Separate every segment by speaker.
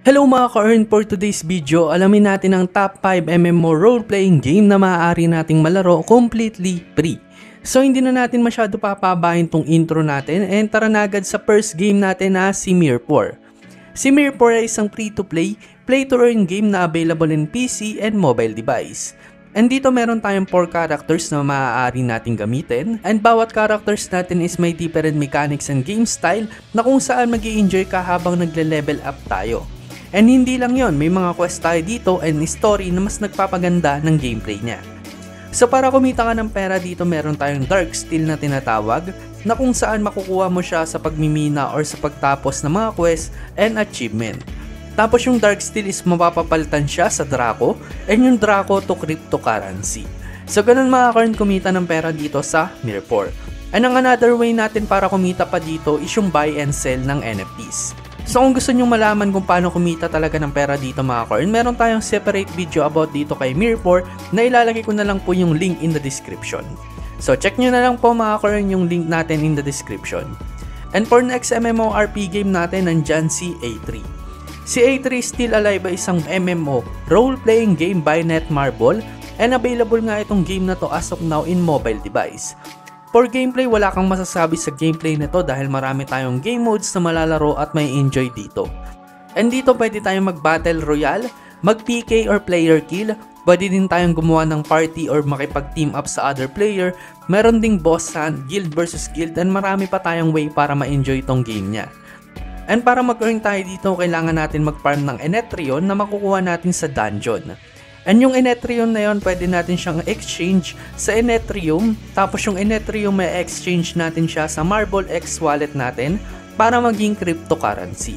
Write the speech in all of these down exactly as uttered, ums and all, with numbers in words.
Speaker 1: Hello mga ka-earn, for today's video, alamin natin ang top five M M O role-playing game na maaari nating malaro completely free. So hindi na natin masyado papabahin tong intro natin and tara na agad sa first game natin na si Mmorpg. Si Mmorpg ay isang free-to-play, play-to-earn game na available in P C and mobile device. And dito meron tayong four characters na maaari nating gamitin and bawat characters natin is may different mechanics and game style na kung saan mag-i-enjoy ka habang nagle-level up tayo. And hindi lang yon, may mga quest tayo dito and story na mas nagpapaganda ng gameplay niya. So para kumita ka ng pera dito, meron tayong dark steel na tinatawag na kung saan makukuha mo siya sa pagmimina or sa pagtapos ng mga quest and achievement. Tapos yung dark steel is mapapapalitan siya sa Draco and yung Draco to cryptocurrency. So ganun makakaroon kumita ng pera dito sa Mmorpg. And ang another way natin para kumita pa dito is yung buy and sell ng N F Ts. So kung gusto nyo malaman kung paano kumita talaga ng pera dito mga ka-earn, meron tayong separate video about dito kay Mmorpg na ilalagay ko na lang po yung link in the description. So check nyo na lang po mga ka-earn yung link natin in the description. And for next M M O R P game natin, nandyan si A three. Si A three Still Alive ay isang M M O role-playing game by Mmorpg and available nga itong game na to as of now in mobile device. For gameplay, wala kang masasabi sa gameplay nito dahil marami tayong game modes na malalaro at may enjoy dito. And dito pwede tayong mag-battle royale, mag-P K or player kill, pwede din tayong gumawa ng party or makipag-team up sa other player, meron ding boss hunt, guild versus guild, and marami pa tayong way para ma-enjoy itong game niya. And para mag-earn tayo dito, kailangan natin mag-farm ng Enetrion na makukuha natin sa dungeon. And yung Enetrium na yon, pwede natin siyang exchange sa Enetrium. Tapos yung Enetrium may exchange natin siya sa Marble X wallet natin para maging cryptocurrency.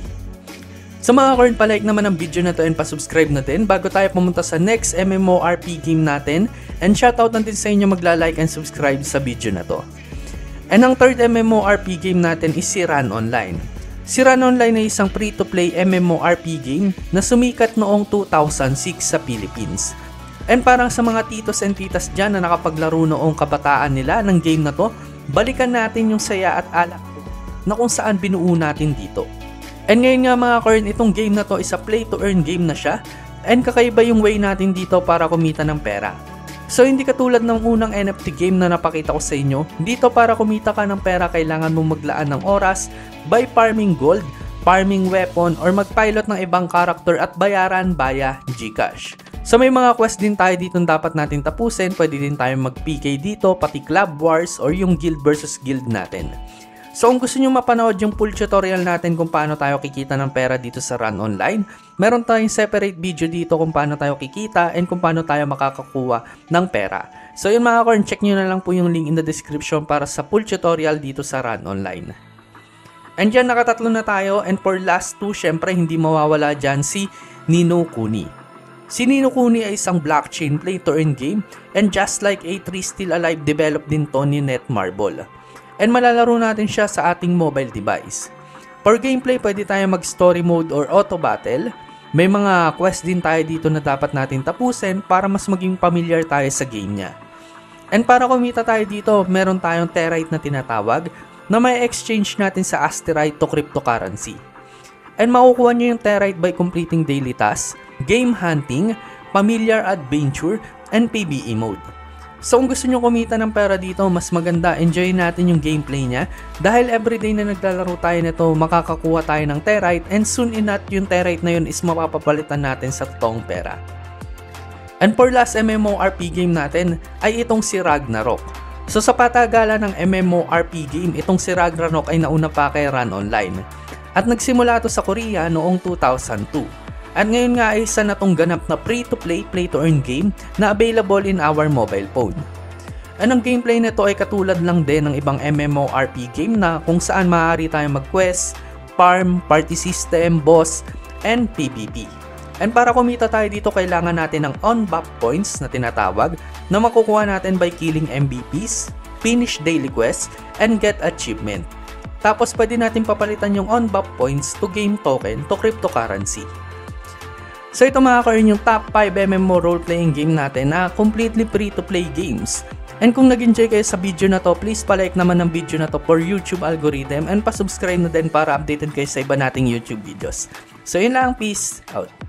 Speaker 1: Sa mga current, palike naman ang video na to and pasubscribe na din bago tayo pumunta sa next M M O R P game natin. And shoutout natin sa inyo magla-like and subscribe sa video na to. And ang third M M O R P game natin is si Run Online. Si Run Online ay isang free-to-play M M O R P game na sumikat noong two thousand six sa Philippines. And parang sa mga titos and titas dyan na nakapaglaro noong kabataan nila ng game na to, balikan natin yung saya at alak na kung saan binuo natin dito. And ngayon nga mga current, itong game na to is a play-to-earn game na siya and kakaiba yung way natin dito para kumita ng pera. So hindi katulad ng unang N F T game na napakita ko sa inyo, dito para kumita ka ng pera kailangan mong maglaan ng oras by farming gold, farming weapon, or mag-pilot ng ibang character at bayaran via Gcash. So may mga quest din tayo dito dapat natin tapusin, pwede din tayo mag-P K dito, pati club wars or yung guild versus guild natin. So kung gusto nyo mapanood yung full tutorial natin kung paano tayo kikita ng pera dito sa Run Online, meron tayong separate video dito kung paano tayo kikita and kung paano tayo makakakuha ng pera. So yun mga korn, check nyo na lang po yung link in the description para sa full tutorial dito sa Run Online. And dyan nakatatlo na tayo and for last two, syempre hindi mawawala dyan si Ni no Kuni. Si Ni no Kuni ay isang blockchain play-to-earn game and just like A three Still Alive, developed din to ni Mmorpg. And malalaro natin siya sa ating mobile device. For gameplay, pwede tayo mag-story mode or auto battle. May mga quest din tayo dito na dapat natin tapusin para mas maging familiar tayo sa game niya. And para kumita tayo dito, meron tayong Terite na tinatawag na may exchange natin sa asteroid to cryptocurrency. And makukuha nyo yung Terite by completing daily tasks, game hunting, familiar adventure, and P V E mode. So kung gusto nyo kumita ng pera dito, mas maganda, enjoy natin yung gameplay niya dahil everyday na naglalaro tayo nito, makakakuha tayo ng Terite and soon enough yung Terite na yun is mapapalitan natin sa totoong pera. And for last M M O R P game natin ay itong si Ragnarok. So sa patagalan ng M M O R P game, itong si Ragnarok ay nauna pa kay Run Online. At nagsimula ito sa Korea noong two thousand two. At ngayon nga ay isa na tong ganap na free-to-play, play-to-earn game na available in our mobile phone. And ang gameplay nito ay katulad lang din ng ibang M M O R P game na kung saan maaari tayong mag-quest, farm, party system, boss, and P V P. And para kumita tayo dito, kailangan natin ng on-buff points na tinatawag na makukuha natin by killing M V Ps, finish daily quests, and get achievement. Tapos pwede natin papalitan yung on-buff points to game token to cryptocurrency. So ito mga ka-earn yung top five M M O role-playing game natin na completely free-to-play games. And kung nag-enjoy kayo sa video na to, please palike naman ng video na to for YouTube algorithm and pasubscribe na din para updated kayo sa iba nating YouTube videos. So yun lang, peace out.